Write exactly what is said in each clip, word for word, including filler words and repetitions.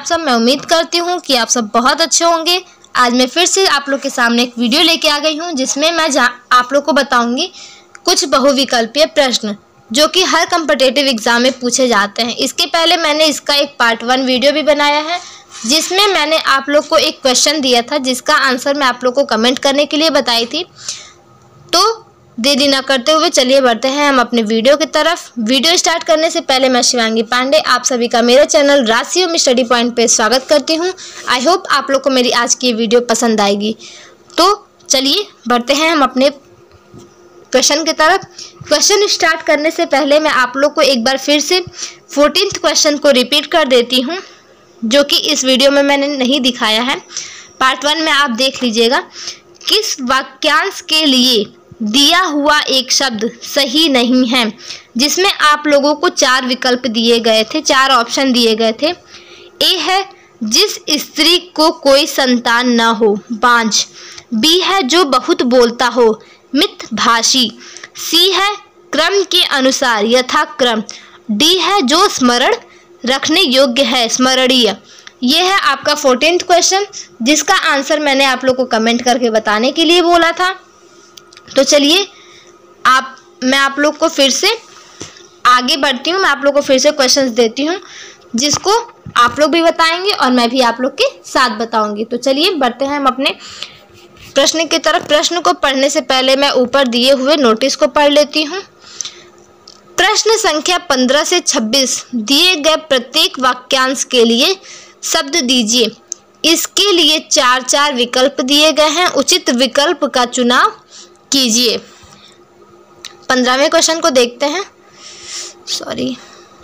आप सब। मैं उम्मीद करती हूँ कि आप सब बहुत अच्छे होंगे। आज मैं फिर से आप लोग के सामने एक वीडियो लेके आ गई हूँ जिसमें मैं आप लोग को बताऊंगी कुछ बहुविकल्पीय प्रश्न जो कि हर कॉम्पिटिटिव एग्जाम में पूछे जाते हैं। इसके पहले मैंने इसका एक पार्ट वन वीडियो भी बनाया है जिसमें मैंने आप लोग को एक क्वेश्चन दिया था जिसका आंसर मैं आप लोग को कमेंट करने के लिए बताई थी। तो देरी ना करते हुए चलिए बढ़ते हैं हम अपने वीडियो की तरफ। वीडियो स्टार्ट करने से पहले मैं शिवांगी पांडे आप सभी का मेरे चैनल राशियों में स्टडी पॉइंट पे स्वागत करती हूँ। आई होप आप लोग को मेरी आज की वीडियो पसंद आएगी। तो चलिए बढ़ते हैं हम अपने क्वेश्चन की तरफ। क्वेश्चन स्टार्ट करने से पहले मैं आप लोग को एक बार फिर से फोर्टीन्थ क्वेश्चन को रिपीट कर देती हूँ जो कि इस वीडियो में मैंने नहीं दिखाया है। पार्ट वन में आप देख लीजिएगा। किस वाक्यांश के लिए दिया हुआ एक शब्द सही नहीं है, जिसमें आप लोगों को चार विकल्प दिए गए थे, चार ऑप्शन दिए गए थे। ए है जिस स्त्री को कोई संतान न हो, बांझ। बी है जो बहुत बोलता हो, मितभाषी। सी है क्रम के अनुसार यथाक्रम। डी है जो स्मरण रखने योग्य है, स्मरणीय। ये है आपका फोर्टीन्थ क्वेश्चन जिसका आंसर मैंने आप लोग को कमेंट करके बताने के लिए बोला था। तो चलिए आप मैं आप लोग को फिर से आगे बढ़ती हूँ। मैं आप लोग को फिर से क्वेश्चंस देती हूँ जिसको आप लोग भी बताएंगे और मैं भी आप लोग के साथ बताऊंगी। तो चलिए बढ़ते हैं हम अपने प्रश्न की तरफ। प्रश्न को पढ़ने से पहले मैं ऊपर दिए हुए नोटिस को पढ़ लेती हूँ। प्रश्न संख्या पंद्रह से छब्बीस दिए गए प्रत्येक वाक्यांश के लिए शब्द दीजिए। इसके लिए चार चार विकल्प दिए गए हैं। उचित विकल्प का चुनाव कीजिए। पंद्रहवें क्वेश्चन को देखते हैं। सॉरी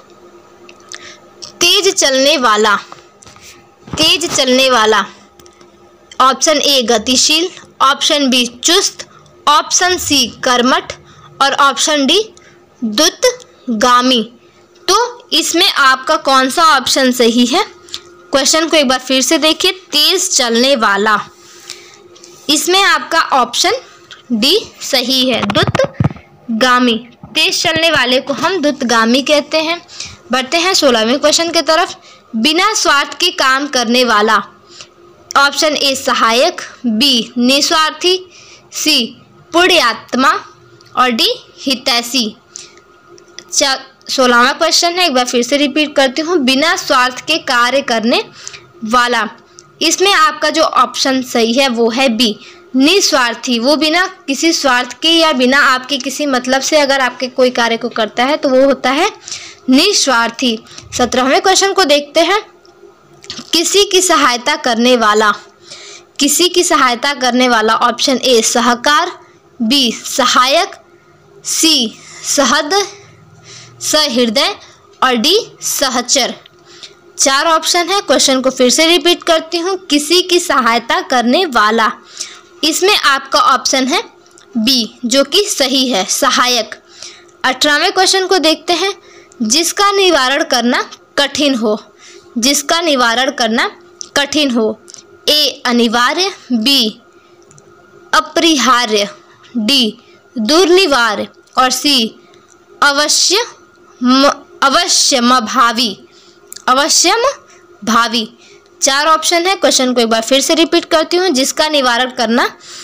तेज चलने वाला, तेज चलने वाला। ऑप्शन ए गतिशील, ऑप्शन बी चुस्त, ऑप्शन सी कर्मठ और ऑप्शन डी द्रुतगामी। तो इसमें आपका कौन सा ऑप्शन सही है? क्वेश्चन को एक बार फिर से देखिए। तेज चलने वाला, इसमें आपका ऑप्शन डी सही है, द्रुतगामी। तेज चलने वाले को हम द्रुतगामी कहते हैं। बढ़ते हैं सोलहवें क्वेश्चन की तरफ। बिना स्वार्थ के काम करने वाला। ऑप्शन ए सहायक, बी निस्वार्थी, सी पुण्यात्मा और डी हितैषी। सोलहवां क्वेश्चन है, एक बार फिर से रिपीट करती हूँ। बिना स्वार्थ के कार्य करने वाला, इसमें आपका जो ऑप्शन सही है वो है बी निस्वार्थी। वो बिना किसी स्वार्थ के या बिना आपके किसी मतलब से अगर आपके कोई कार्य को करता है तो वो होता है निस्वार्थी। सत्रहवें क्वेश्चन को देखते हैं। किसी की सहायता करने वाला, किसी की सहायता करने वाला। ऑप्शन ए सहकार, बी सहायक, सी सहद सहृदय और डी सहचर। चार ऑप्शन है। क्वेश्चन को फिर से रिपीट करती हूँ। किसी की सहायता करने वाला, इसमें आपका ऑप्शन है बी जो कि सही है, सहायक। अठारहवें क्वेश्चन को देखते हैं। जिसका निवारण करना कठिन हो, जिसका निवारण करना कठिन हो। ए अनिवार्य, बी अपरिहार्य, डी दुर्निवार्य और सी अवश्य अवश्यम भावी, अवश्यम भावी। चार ऑप्शन है। क्वेश्चन को एक बार फिर से रिपीट करती हूँ। जिसका निवारण करना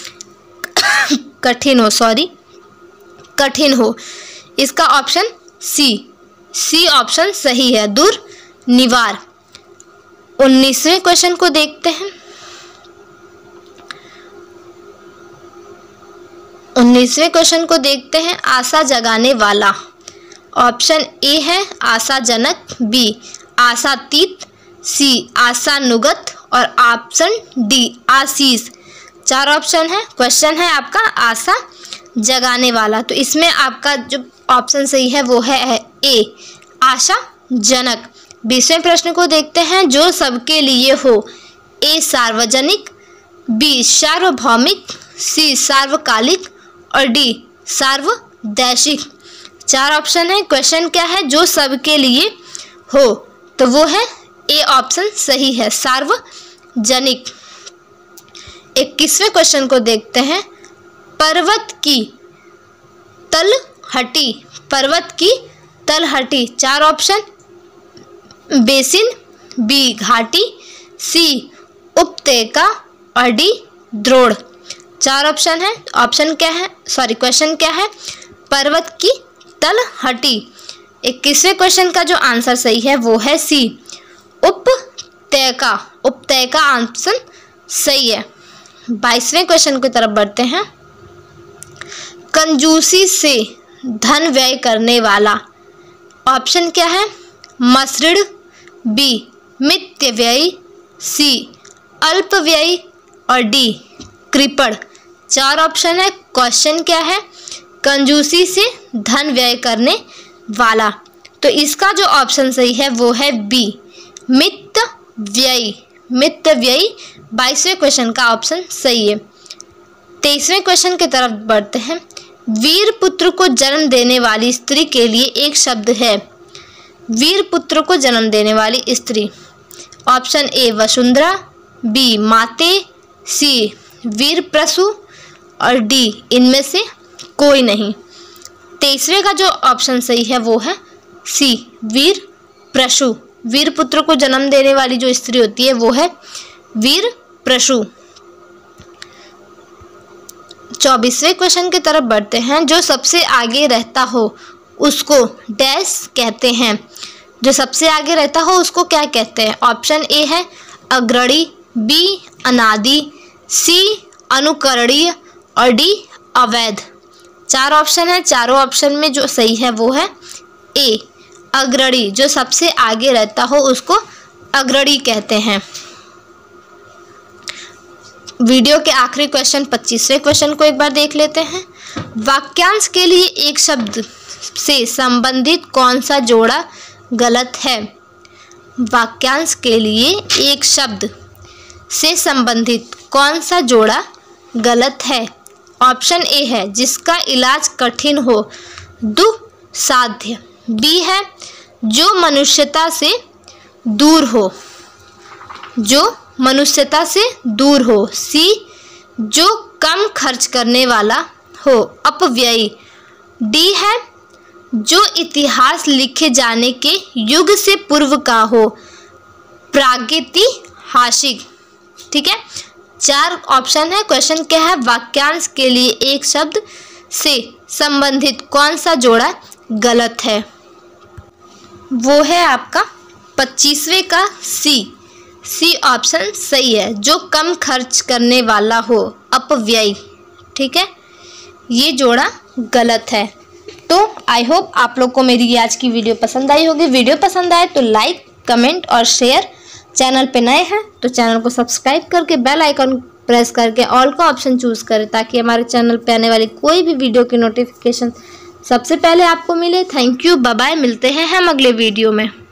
कठिन हो, सॉरी कठिन हो, इसका ऑप्शन सी, सी ऑप्शन सही है, दुर्निवार। उन्नीसवें क्वेश्चन को देखते हैं। उन्नीसवें क्वेश्चन को देखते हैं। आशा जगाने वाला। ऑप्शन ए है आशाजनक, बी आशातीत, सी आशानुगत और ऑप्शन डी आशीष। चार ऑप्शन है। क्वेश्चन है आपका आशा जगाने वाला, तो इसमें आपका जो ऑप्शन सही है वो है ए आशाजनक। बीसवें प्रश्न को देखते हैं। जो सबके लिए हो। ए सार्वजनिक, बी सार्वभौमिक, सी सार्वकालिक और डी सार्वदेशिक। चार ऑप्शन है। क्वेश्चन क्या है? जो सबके लिए हो, तो वो है ए ऑप्शन सही है, सार्वजनिक। इक्कीसवें क्वेश्चन को देखते हैं। पर्वत की तलहटी, पर्वत की तलहटी। चार ऑप्शन बेसिन, बी घाटी, सी उपत्यका और डी द्रोण। चार ऑप्शन है। ऑप्शन क्या है, सॉरी क्वेश्चन क्या है, पर्वत की तलहटी। इक्कीसवें क्वेश्चन का जो आंसर सही है वो है सी उपत्यका। उपत्यका ऑप्शन सही है। बाईसवें क्वेश्चन की तरफ बढ़ते हैं। कंजूसी से धन व्यय करने वाला। ऑप्शन क्या है, मसृण, बी मित्य व्यय, सी अल्प व्यय और डी कृपण। चार ऑप्शन है। क्वेश्चन क्या है, कंजूसी से धन व्यय करने वाला। तो इसका जो ऑप्शन सही है वो है बी मित्त व्यय। मित्त व्यय बाईसवें क्वेश्चन का ऑप्शन सही है। तेईसवें क्वेश्चन की तरफ बढ़ते हैं। वीर पुत्र को जन्म देने वाली स्त्री के लिए एक शब्द है। वीर पुत्र को जन्म देने वाली स्त्री। ऑप्शन ए वसुंधरा, बी माते, सी वीर प्रसू और डी इनमें से कोई नहीं। तेईसवें का जो ऑप्शन सही है वो है सी वीर प्रसू। वीर पुत्र को जन्म देने वाली जो स्त्री होती है वो है वीर प्रसू। चौबीसवें क्वेश्चन की तरफ बढ़ते हैं। जो सबसे आगे रहता हो उसको डैश कहते हैं। जो सबसे आगे रहता हो उसको क्या कहते हैं। ऑप्शन ए है अग्रणी, बी अनादि, सी अनुकरणीय और डी अवैध। चार ऑप्शन है। चारों ऑप्शन में जो सही है वो है ए अग्रणी। जो सबसे आगे रहता हो उसको अग्रणी कहते हैं। वीडियो के आखिरी क्वेश्चन पच्चीसवें क्वेश्चन को एक बार देख लेते हैं। वाक्यांश के लिए एक शब्द से संबंधित कौन सा जोड़ा गलत है। वाक्यांश के लिए एक शब्द से संबंधित कौन सा जोड़ा गलत है। ऑप्शन ए है जिसका इलाज कठिन हो, दुस्साध्य। बी है जो मनुष्यता से दूर हो, जो मनुष्यता से दूर हो। सी जो कम खर्च करने वाला हो, अपव्ययी। डी है जो इतिहास लिखे जाने के युग से पूर्व का हो, प्रागैतिहासिक। ठीक है, चार ऑप्शन है। क्वेश्चन क्या है, वाक्यांश के लिए एक शब्द से संबंधित कौन सा जोड़ा गलत है। वो है आपका पच्चीसवें का सी। सी ऑप्शन सही है। जो कम खर्च करने वाला हो, अपव्ययी। ठीक है, ये जोड़ा गलत है। तो आई होप आप लोग को मेरी आज की वीडियो पसंद आई होगी। वीडियो पसंद आए तो लाइक, कमेंट और शेयर। चैनल पे नए हैं तो चैनल को सब्सक्राइब करके बेल आइकन प्रेस करके ऑल का ऑप्शन चूज करें ताकि हमारे चैनल पे आने वाली कोई भी वीडियो की नोटिफिकेशन सबसे पहले आपको मिले। Thank you, bye bye. मिलते हैं हम अगले वीडियो में।